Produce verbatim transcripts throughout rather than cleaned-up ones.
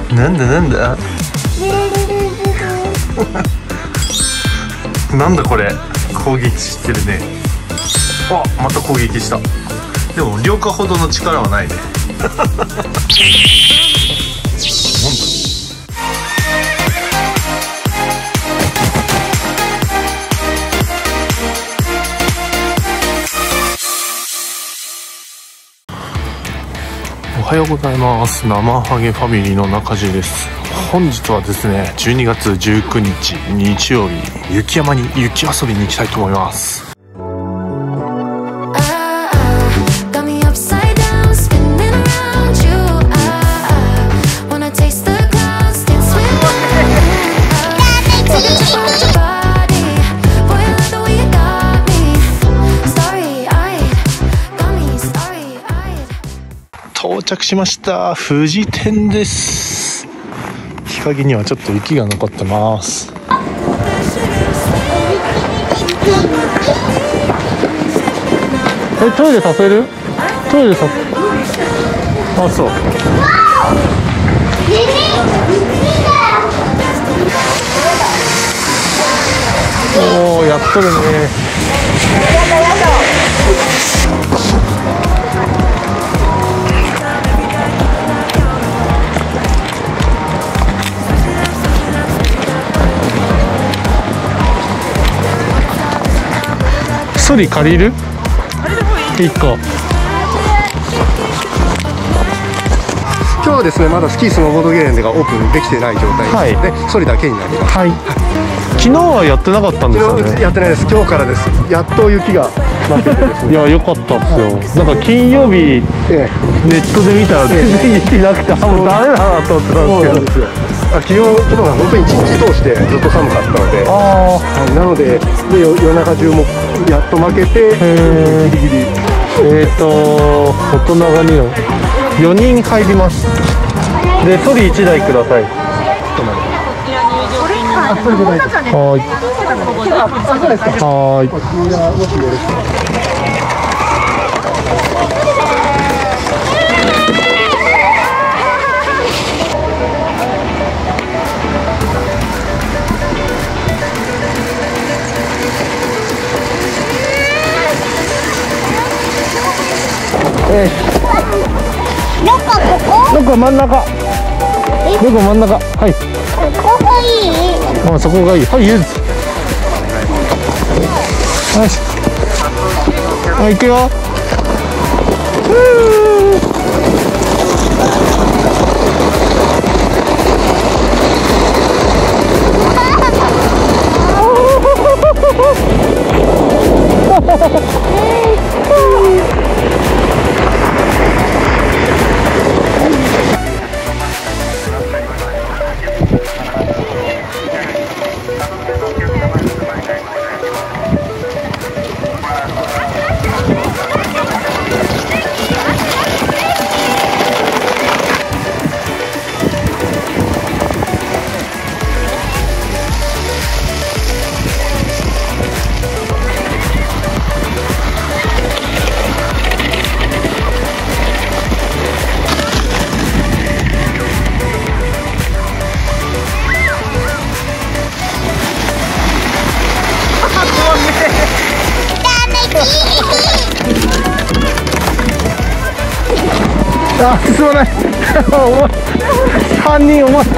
なんだなんだなんだこれ、攻撃してるね。あ、また攻撃した。でも両下ほどの力はないね。なんだ。おはようございます。生ハゲファミリーの中地です。本日はですね、じゅうにがつじゅうくにち日曜日、雪山に雪遊びに行きたいと思います。到着しました。富士店です。日陰にはちょっと雪が残ってます。え、トイレさせる？トイレさせあ、そう。おー、やっとるね。ソリ借りる？いっこ。 今日はですね、まだスキースノーボードゲレンデがオープンできてない状態で、はい、ソリだけになります。 はい。昨日はやってなかったんですよね。 昨日やってないです。今日からです。やっと雪が待っててですね。 いや、良かったですよ。なんか金曜日、ええ、ネットで見たら全然雪なくて、あ、もうダメだなと思ってたんですけど。 あ、昨日昨日は本当に一日通してずっと寒かったので、あ、なので、で夜中中もやっと負けて、ギリギリ。 えっと大人がによにん入ります。で、ソリいちだいください。 あ、それで大丈夫。 はい。 あ、そうですか。 はい。 こちらもしよろしく。 えー、どこここ？ どこ真ん中。どこ真ん中。はい。 ここがいい？ あ、そこがいい。はい、ゆず。よし。はい、行くよ。あ、進まない。お前さんにん、お前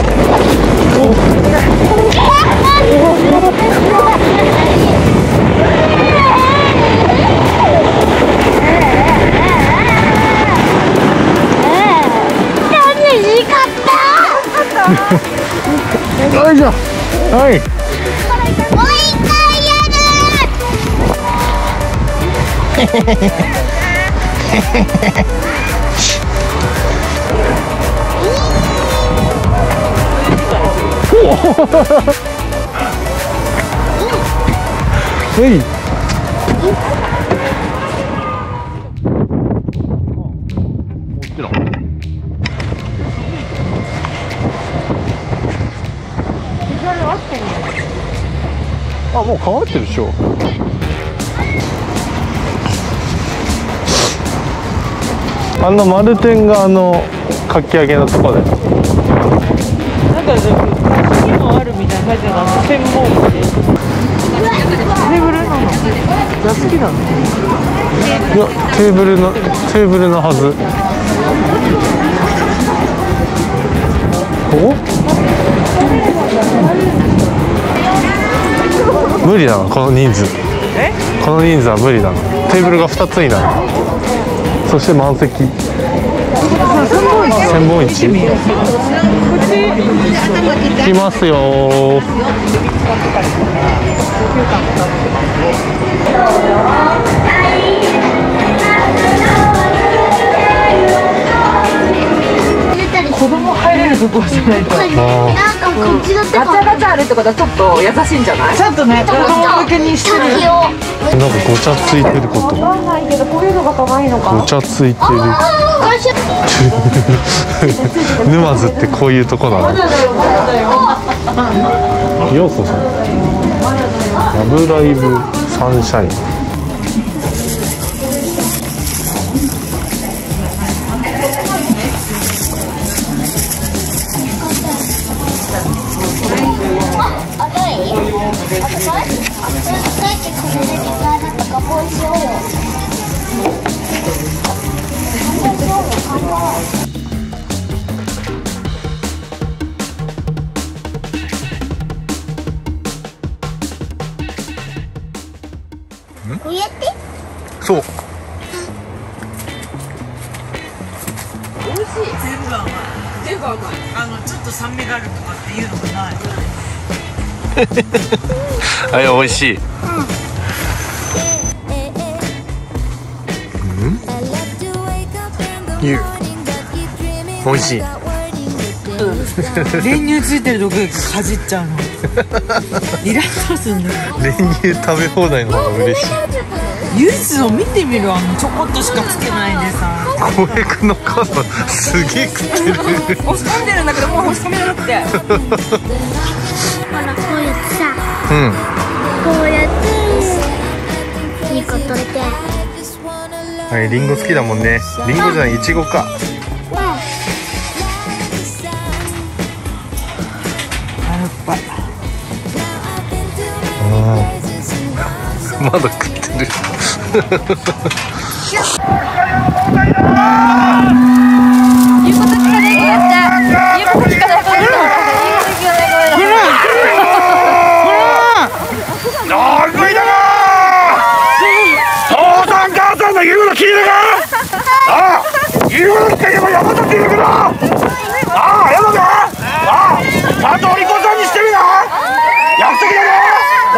楽しかった。 よいしょ。はい、 もう一回やる。 はい。あ、もう乾ってるでしょ。あの丸天があのかき揚げのとこで。 なんかでも雑誌にもあるみたいな感じなの。専門店テーブルなの座敷なの。 いやテーブルのテーブルのはず。お無理だなこの人数。 えこの人数は無理だな。テーブルがふたつになる。そして満席。千本市来ますよ。 子供入れるところじゃないと。 なんかこっちだってガチャガチャあるってことはちょっと優しいんじゃない？ ちょっとね、子供向けにしてる。 滝をなんかごちゃついてること。 わかんないけど、こういうのが可愛いのか。 ごちゃついてる。沼津ってこういうとこなの。ようこそ。ラブライブサンシャイン。 赤い？赤い？赤いってこれで使えなかったかもしれないよ。こうやって？ そう。 全部甘い。全部甘い。あのちょっと酸味があるとかっていうのがない。 あれ美味しい。ゆ美味しい。 練乳ついてるとこかじっちゃうの。イラッとするんだよ。 練乳食べ放題の方が嬉しい。 ユースを見てみる。あのちょこっとしかつけないでさ。 小江君の母さんすげえ食ってる。 押し込んでるんだけどもう押し込めなくて。 ほらこうやってさ、 うんこうやっていい子取れて。 はい、リンゴ好きだもんね。リンゴじゃない、イチゴか。 ぱい。 まだ食ってる。 いうこと